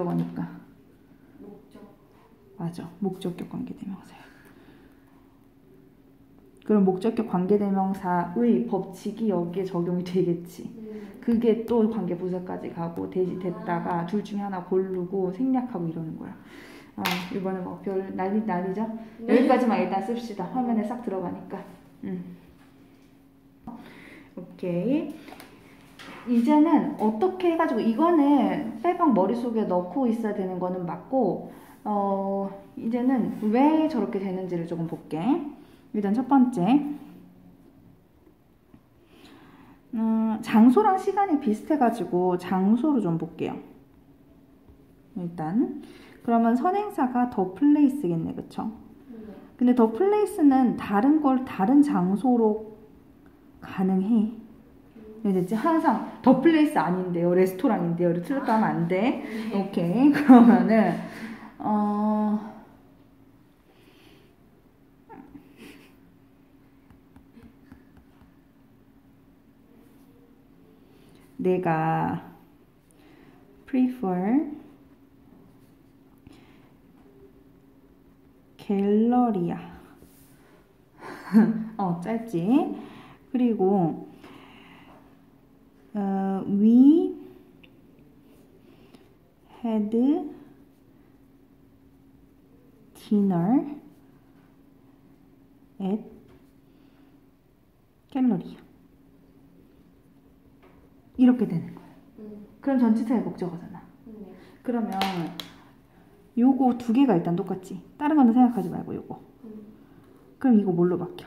목적어니까. 목적. 맞아. 목적격 관계대명사야. 그럼 목적격 관계대명사의 법칙이 여기에 적용이 되겠지. 그게 또 관계부사까지 가고 됐다가 둘 중에 하나 고르고 생략하고 이러는 거야. 이번에 뭐 별 난리죠? 네. 여기까지만 일단 씁시다. 화면에 싹 들어가니까. 오케이. 이제는 어떻게 해가지고 이거는 빼박 머릿속에 넣고 있어야 되는 거는 맞고 이제는 왜 저렇게 되는지를 조금 볼게. 일단 첫 번째 장소랑 시간이 비슷해가지고 장소로 좀 볼게요. 일단 그러면 선행사가 더 플레이스겠네, 그쵸? 근데 더 플레이스는 다른 걸 다른 장소로 가능해. 됐지? 항상 더 플레이스 아닌데요, 레스토랑인데요, 이렇게 틀렸다 하면 안 돼. 오케이. 그러면은 내가 prefer 갤러리아. 짧지? 그리고 we had dinner at 갤러리아. 이렇게 되는 거야. 그럼 전치사의 목적어잖아. 그러면 요거 두 개가 일단 똑같지. 다른 거는 생각하지 말고 요거. 그럼 이거 뭘로 바뀌어?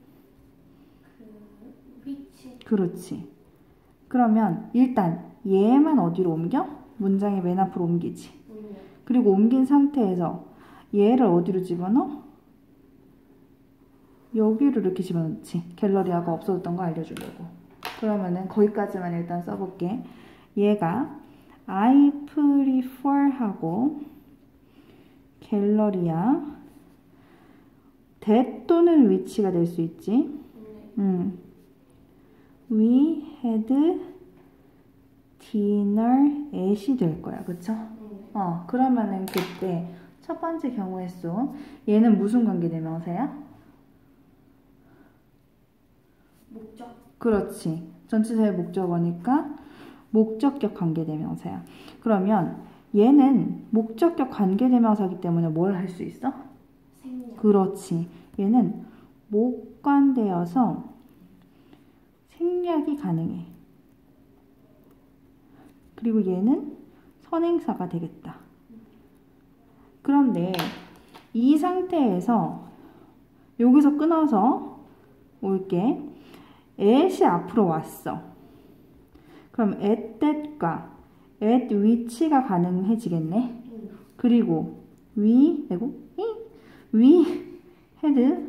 위치. 그렇지. 그러면 일단 얘만 어디로 옮겨? 문장의 맨 앞으로 옮기지. 그리고 옮긴 상태에서 얘를 어디로 집어넣어? 여기로 이렇게 집어넣지. 갤러리아가 없어졌던 거 알려주려고. 그러면은 거기까지만 일단 써볼게. 얘가 I prefer 하고 갤러리아 that 또는 which가 될 수 있지. We had dinner at이 될 거야. 그쵸? 그러면은 그때 첫 번째 경우의 수 얘는 무슨 관계대명사야? 목적. 그렇지. 전치사의 목적어니까 목적격 관계대명사야. 그러면 얘는 목적격 관계대명사이기 때문에 뭘 할 수 있어? 생략. 그렇지. 얘는 목관되어서 생략이 가능해. 그리고 얘는 선행사가 되겠다. 그런데 이 상태에서 여기서 끊어서 올게. at이 앞으로 왔어. 그럼 at that과 at which가 가능해지겠네. 그리고 we had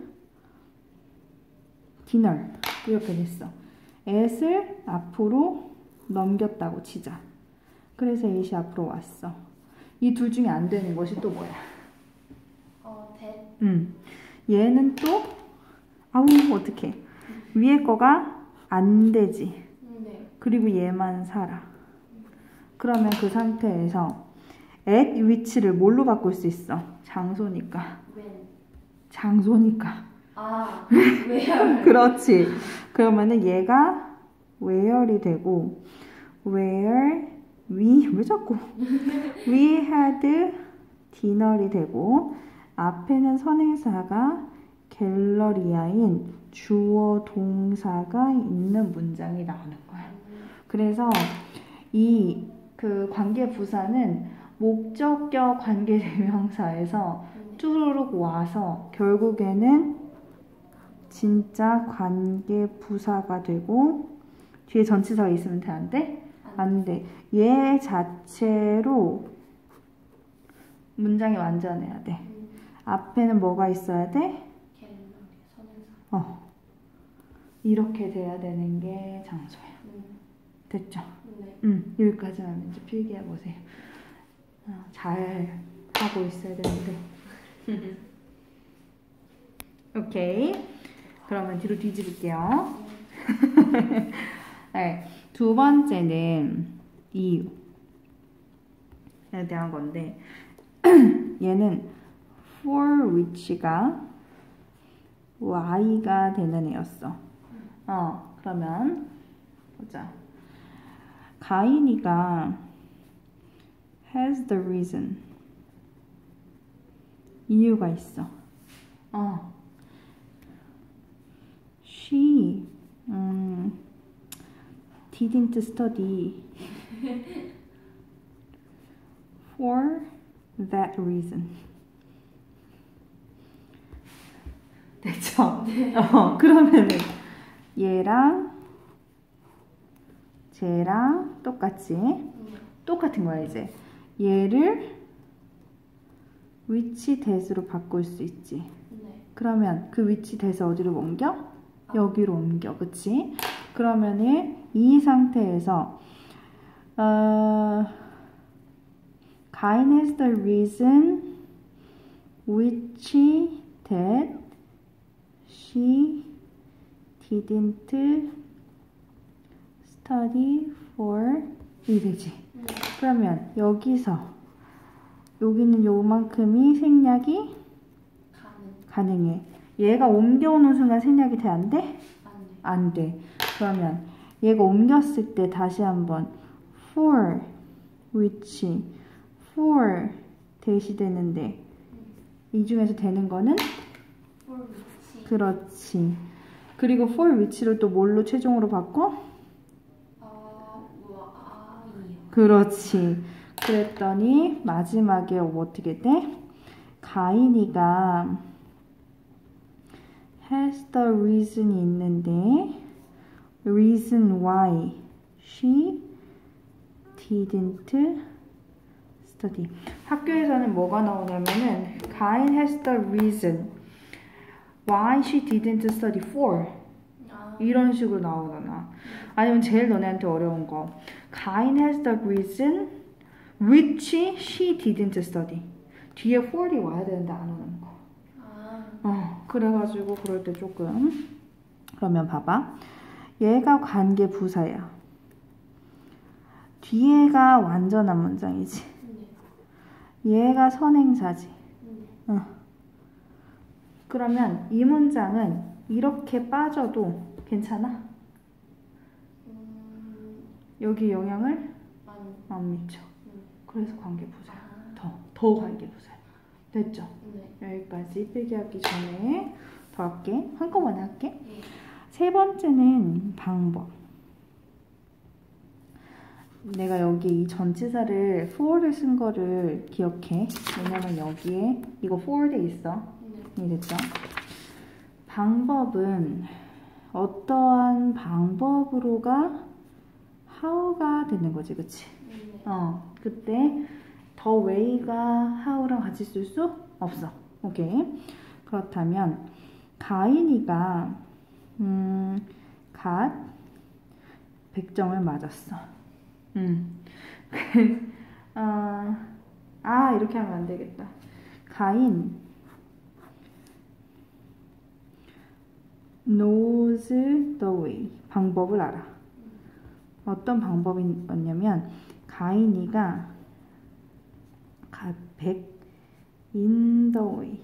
dinner 이렇게 됐어. at을 앞으로 넘겼다고 치자. 그래서 at이 앞으로 왔어. 이 둘 중에 안 되는 것이 또 뭐야? that. 얘는 또 어떡해. 위에 거가 안 되지. 네. 그리고 얘만 살아. 그러면 그 상태에서 at which를 뭘로 바꿀 수 있어? 장소니까. when. 장소니까. where. 그렇지. 그러면은 얘가 where이 되고 where 왜 자꾸 we had dinner이 되고 앞에는 선행사가 갤러리아인 주어 동사가 있는 문장이 나오는 거야. 그래서 이 그 관계 부사는 목적격 관계대명사에서 쭈루룩 와서 결국에는 진짜 관계 부사가 되고 뒤에 전치사가 있으면 돼? 안 돼? 안 돼. 얘 자체로 문장이 완전해야 돼. 앞에는 뭐가 있어야 돼? 이렇게 돼야 되는 게 장소야. 됐죠? 네. 여기까지만 이제 필기해 보세요. 잘 하고 있어야 되는데. 오케이. 그러면 뒤로 뒤집을게요. 네. 두 번째는 이유. 대한 건데 얘는 for which가 y가 되는 애였어. 그러면 보자. 가인이가 has the reason. 이유가 있어. She didn't study for that reason. 됐죠? 그러면은 얘랑 쟤랑 똑같은 거야 이제. 얘를 which that으로 바꿀 수 있지. 네. 그러면 그 which that을 어디로 옮겨? 여기로 옮겨, 그치? 그러면은 이 상태에서 Kain has the reason which that she didn't study for 이 되지. 그러면 여기서 여기는 요만큼이 생략이 가능해. 얘가 옮겨오는 순간 생략이 돼? 안 돼? 안 돼. 그러면 얘가 옮겼을 때 다시 한번 for which for 대시되는데 이 중에서 되는 거는 for which. 그렇지. 그리고 for which를 또 뭘로 최종으로 바꿔? Y요. 그렇지. 그랬더니 마지막에 어떻게 돼? 가인이가 has the reason이 있는데 reason why she didn't study. 학교에서는 뭐가 나오냐면은 가인 has the reason why she didn't study for 이런 식으로 나오잖아. 아니면 제일 너네한테 어려운 거 가인 has the reason which she didn't study. 뒤에 for이 와야 되는데 안 오는 거. 그래가지고 그럴 때 조금. 그러면 봐봐. 얘가 관계 부사야. 뒤에가 완전한 문장이지. 얘가 선행사지. 그러면 이 문장은 이렇게 빠져도 괜찮아? 여기 영향을 안 미쳐. 그래서 관계부사. 더 관계부사야. 됐죠? 네. 여기까지 필기하기 전에 더 할게. 한꺼번에 할게. 세 번째는 방법. 내가 여기 이 전치사를 for를 쓴 거를 기억해. 왜냐면 여기에 이거 for 돼 있어. 됐죠? 방법은 어떠한 방법으로가 how가 되는 거지, 그치? 그때 the way가 how랑 같이 쓸 수 없어. 오케이. 그렇다면 가인이가 갓 100점을 맞았어. 이렇게 하면 안 되겠다. 가인 knows the way. 방법을 알아. 어떤 방법이었냐면 가인이가 got 100 in the way.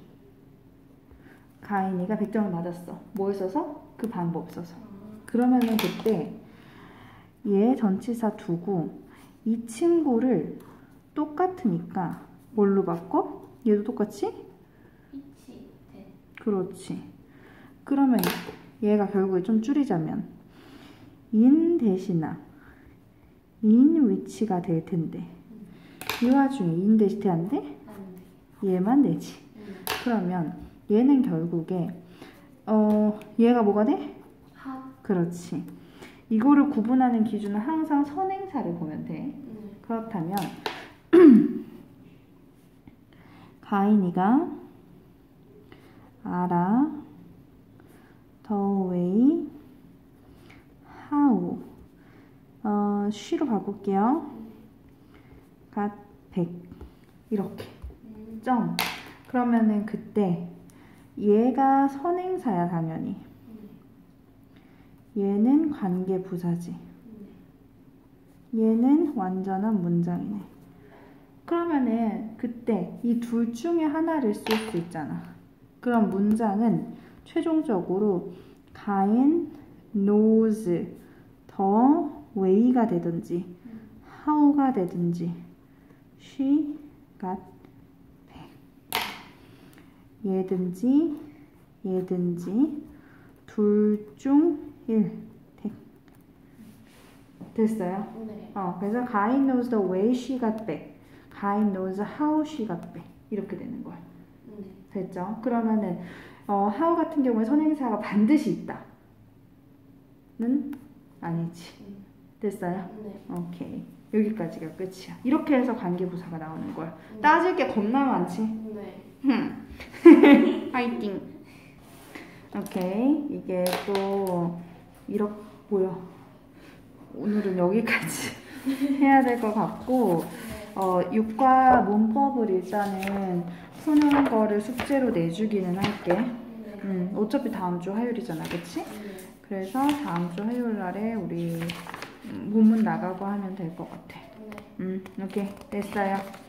가인이가 100점을 맞았어. 뭘 써서? 그 방법 써서. 그러면은 그때 얘 전치사 두고 이 친구를 똑같으니까 뭘로 바꿔? 얘도 똑같이? which that. 그렇지. 그러면 얘가 결국에 좀 줄이자면 in 대신아 in which가 될 텐데 이 와중에 in 대시 돼 안 돼? 얘만 되지. 그러면 얘는 결국에 얘가 뭐가 돼? 그렇지. 이거를 구분하는 기준은 항상 선행사를 보면 돼. 그렇다면 가인이가 알아 the way how she로 바꿀게요. got 100 이렇게 점. 그러면은 그때 얘가 선행사야 당연히. 얘는 관계 부사지. 얘는 완전한 문장이네. 그러면은 그때 이 둘 중에 하나를 쓸 수 있잖아. 그럼 문장은 최종적으로 가인 knows the way가 되든지 how가 되든지 she got back 얘든지 둘 중 1 됐어요? 네. 그래서 가인 knows the way she got back 가인 knows how she got back 이렇게 되는 거야. 네. 됐죠? 그러면은 how 같은 경우에 선행사가 반드시 있다 는 아니지. 됐어요? 네. 오케이. 여기까지가 끝이야. 이렇게 해서 관계부사가 나오는 거야. 네. 따질 게 겁나 많지? 네. 파이팅. 오케이. 이게 또 이렇게 뭐야? 오늘은 여기까지 해야 될 것 같고 육과 문법을 일단은 푸는 거를 숙제로 내주기는 할게. 어차피 다음 주 화요일이잖아, 그치? 네. 그래서 다음 주 화요일 날에 우리 본문 나가고 하면 될 것 같아. 네. 오케이. 됐어요.